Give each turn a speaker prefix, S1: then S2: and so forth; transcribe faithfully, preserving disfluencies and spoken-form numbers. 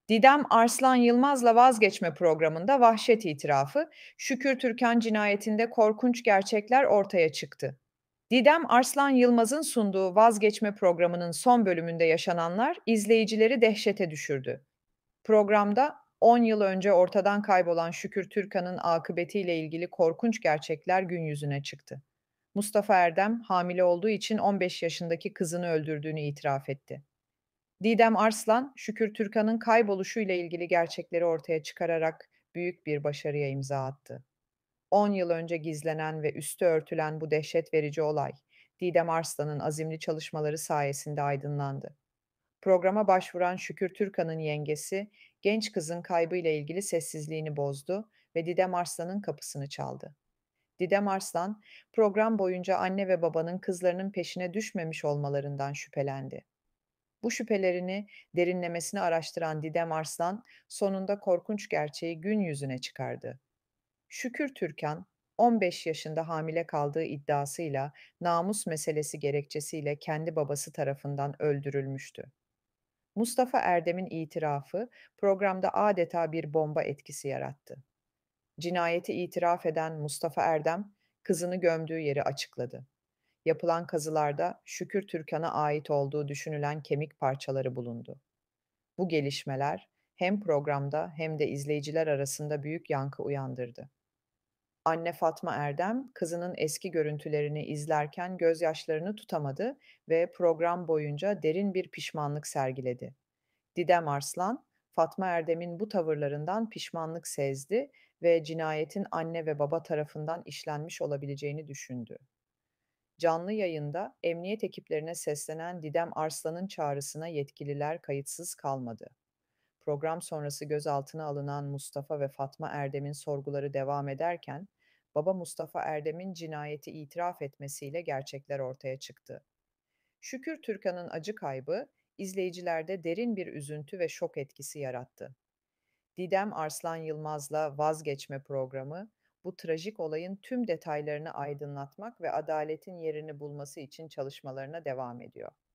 S1: Didem Arslan Yılmaz'la Vazgeçme programında vahşet itirafı, Şükür Türkan cinayetinde korkunç gerçekler ortaya çıktı. Didem Arslan Yılmaz'ın sunduğu Vazgeçme programının son bölümünde yaşananlar izleyicileri dehşete düşürdü. Programda on yıl önce ortadan kaybolan Şükür Türkan'ın akıbetiyle ilgili korkunç gerçekler gün yüzüne çıktı. Mustafa Erdem hamile olduğu için on beş yaşındaki kızını öldürdüğünü itiraf etti. Didem Arslan, Şükür Türkan'ın kayboluşuyla ilgili gerçekleri ortaya çıkararak büyük bir başarıya imza attı. on yıl önce gizlenen ve üstü örtülen bu dehşet verici olay, Didem Arslan'ın azimli çalışmaları sayesinde aydınlandı. Programa başvuran Şükür Türkan'ın yengesi, genç kızın kaybıyla ilgili sessizliğini bozdu ve Didem Arslan'ın kapısını çaldı. Didem Arslan, program boyunca anne ve babanın kızlarının peşine düşmemiş olmalarından şüphelendi. Bu şüphelerini derinlemesine araştıran Didem Arslan, sonunda korkunç gerçeği gün yüzüne çıkardı. Şükür Türkan, on beş yaşında hamile kaldığı iddiasıyla namus meselesi gerekçesiyle kendi babası tarafından öldürülmüştü. Mustafa Erdem'in itirafı programda adeta bir bomba etkisi yarattı. Cinayeti itiraf eden Mustafa Erdem, kızını gömdüğü yeri açıkladı. Yapılan kazılarda Şükür Türkan'a ait olduğu düşünülen kemik parçaları bulundu. Bu gelişmeler hem programda hem de izleyiciler arasında büyük yankı uyandırdı. Anne Fatma Erdem, kızının eski görüntülerini izlerken gözyaşlarını tutamadı ve program boyunca derin bir pişmanlık sergiledi. Didem Arslan, Fatma Erdem'in bu tavırlarından pişmanlık sezdi ve cinayetin anne ve baba tarafından işlenmiş olabileceğini düşündü. Canlı yayında emniyet ekiplerine seslenen Didem Arslan'ın çağrısına yetkililer kayıtsız kalmadı. Program sonrası gözaltına alınan Mustafa ve Fatma Erdem'in sorguları devam ederken, baba Mustafa Erdem'in cinayeti itiraf etmesiyle gerçekler ortaya çıktı. Şükür Türkan'ın acı kaybı, izleyicilerde derin bir üzüntü ve şok etkisi yarattı. Didem Arslan Yılmaz'la Vazgeçme programı, bu trajik olayın tüm detaylarını aydınlatmak ve adaletin yerini bulması için çalışmalarına devam ediyor.